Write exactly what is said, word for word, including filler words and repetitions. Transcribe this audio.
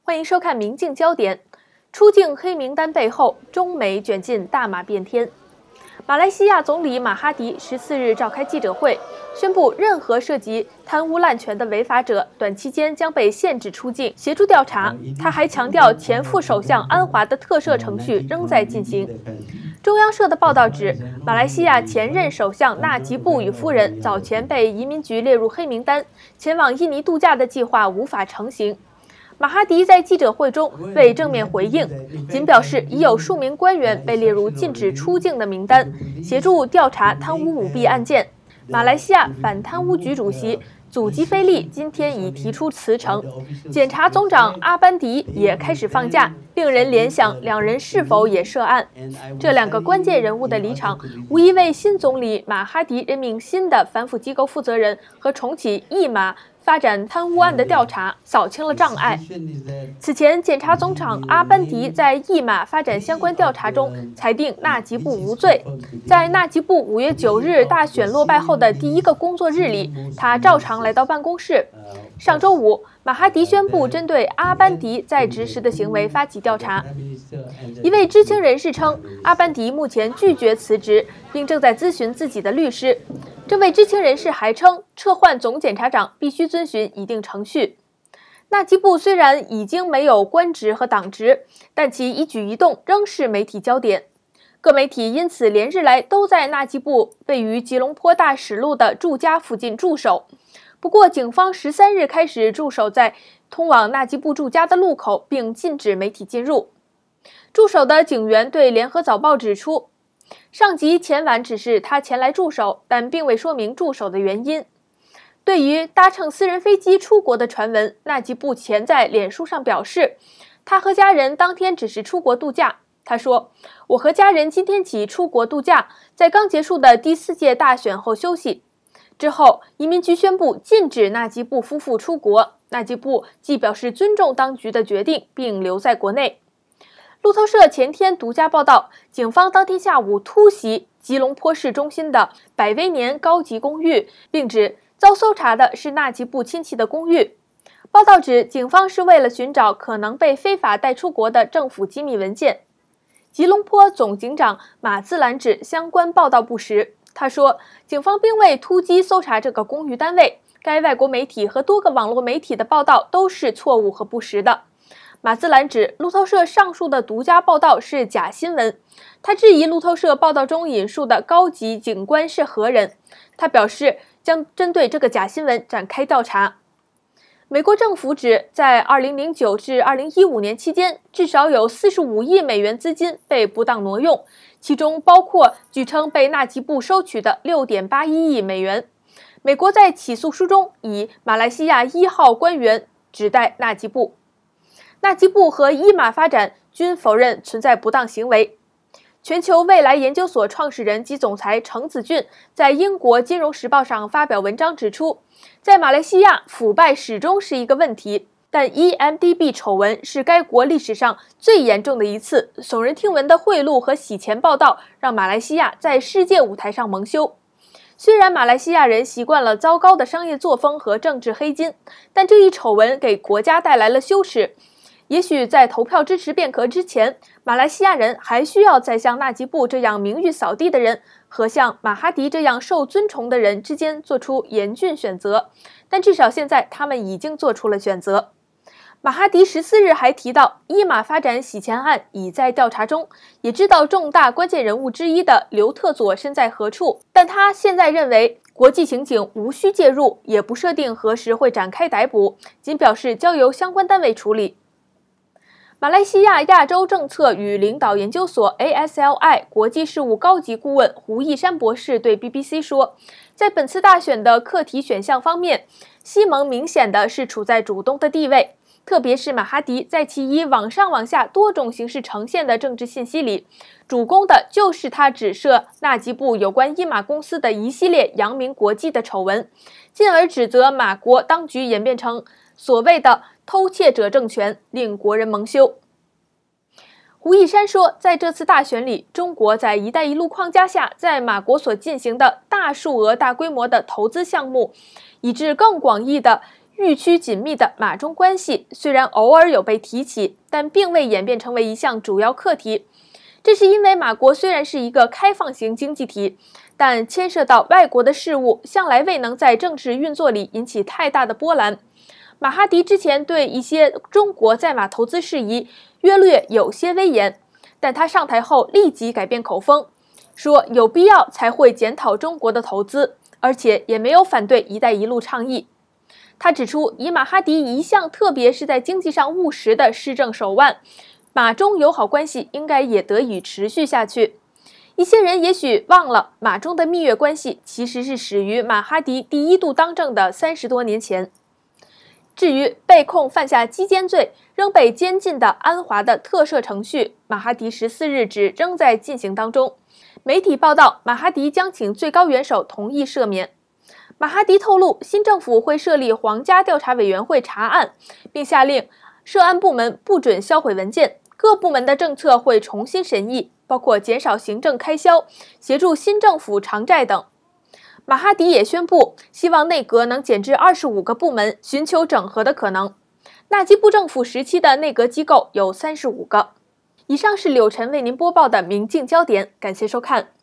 欢迎收看《明镜焦点》。出境黑名单背后，中美卷进大马变天。马来西亚总理马哈迪十四日召开记者会，宣布任何涉及贪污滥权的违法者，短期间将被限制出境，协助调查。他还强调，前副首相安华的特赦程序仍在进行。中央社的报道指，马来西亚前任首相纳吉布与夫人早前被移民局列入黑名单，前往印尼度假的计划无法成行。马哈迪在记者会中未正面回应，仅表示已有数名官员被列入禁止出境的名单，协助调查贪污舞弊案件。马来西亚反贪污局主席祖基菲利今天已提出辞呈，检察总长阿班迪也开始放假，令人联想两人是否也涉案。这两个关键人物的离场，无疑为新总理马哈迪任命新的反腐机构负责人和重启一马发展贪污案的调查扫清了障碍。此前，检察总长阿班迪在一马发展相关调查中裁定纳吉布无罪。在纳吉布五月九日大选落败后的第一个工作日里，他照常来到办公室。上周五，马哈迪宣布针对阿班迪在职时的行为发起调查。一位知情人士称，阿班迪目前拒绝辞职，并正在咨询自己的律师。这位知情人士还称，撤换总检察长必须遵循一定程序。纳吉布虽然已经没有官职和党职，但其一举一动仍是媒体焦点。各媒体因此连日来都在纳吉布位于吉隆坡大使路的住家附近驻守。不过，警方十三日开始驻守在通往纳吉布住家的路口，并禁止媒体进入。驻守的警员对联合早报指出，上级前晚指示他前来驻守，但并未说明驻守的原因。对于搭乘私人飞机出国的传闻，纳吉布前在脸书上表示，他和家人当天只是出国度假。他说：“我和家人今天起出国度假，在刚结束的第四届大选后休息。”之后，移民局宣布禁止纳吉布夫妇出国。纳吉布既表示尊重当局的决定，并留在国内。路透社前天独家报道，警方当天下午突袭吉隆坡市中心的百威年高级公寓，并指遭搜查的是纳吉布亲戚的公寓。报道指，警方是为了寻找可能被非法带出国的政府机密文件。吉隆坡总警长马兹兰指相关报道不实。他说，警方并未突击搜查这个公寓单位，该外国媒体和多个网络媒体的报道都是错误和不实的。马兹兰指路透社上述的独家报道是假新闻。他质疑路透社报道中引述的高级警官是何人。他表示将针对这个假新闻展开调查。美国政府指，在二零零九至二零一五年期间，至少有四十五亿美元资金被不当挪用，其中包括据称被纳吉布收取的 六点八一亿美元。美国在起诉书中以马来西亚一号官员指代纳吉布。纳吉布和伊马发展均否认存在不当行为。全球未来研究所创始人及总裁程子俊在英国《金融时报》上发表文章指出，在马来西亚，腐败始终是一个问题，但 E M D B 丑闻是该国历史上最严重的一次耸人听闻的贿赂和洗钱报道，让马来西亚在世界舞台上蒙羞。虽然马来西亚人习惯了糟糕的商业作风和政治黑金，但这一丑闻给国家带来了羞耻。也许在投票支持变革之前，马来西亚人还需要在像纳吉布这样名誉扫地的人和像马哈迪这样受尊崇的人之间做出严峻选择，但至少现在他们已经做出了选择。马哈迪十四日还提到，伊马发展洗钱案已在调查中，也知道重大关键人物之一的刘特佐身在何处，但他现在认为国际刑警无需介入，也不设定何时会展开逮捕，仅表示交由相关单位处理。马来西亚亚洲政策与领导研究所 A S L I 国际事务高级顾问胡一山博士对 B B C 说，在本次大选的课题选项方面，西蒙明显的是处在主动的地位，特别是马哈迪在其以往上往下多种形式呈现的政治信息里，主攻的就是他指涉纳吉布有关伊马公司的一系列扬名国际的丑闻，进而指责马国当局演变成所谓的偷窃者政权，令国人蒙羞。胡一山说，在这次大选里，中国在“一带一路”框架下，在马国所进行的大数额、大规模的投资项目，以致更广义的日趋紧密的马中关系虽然偶尔有被提起，但并未演变成为一项主要课题。这是因为马国虽然是一个开放型经济体，但牵涉到外国的事务，向来未能在政治运作里引起太大的波澜。马哈迪之前对一些中国在马投资事宜约略有些微言，但他上台后立即改变口风，说有必要才会检讨中国的投资，而且也没有反对“一带一路”倡议。他指出，以马哈迪一向特别是在经济上务实的施政手腕，马中友好关系应该也得以持续下去。一些人也许忘了，马中的蜜月关系其实是始于马哈迪第一度当政的三十多年前。至于被控犯下击奸罪仍被监禁的安华的特赦程序，马哈迪十四日指仍在进行当中。媒体报道，马哈迪将请最高元首同意赦免。马哈迪透露，新政府会设立皇家调查委员会查案，并下令涉案部门不准销毁文件，各部门的政策会重新审议，包括减少行政开销、协助新政府偿债等。马哈迪也宣布，希望内阁能减至二十五个部门，寻求整合的可能。纳吉布政府时期的内阁机构有三十五个。以上是柳晨为您播报的明镜焦点，感谢收看。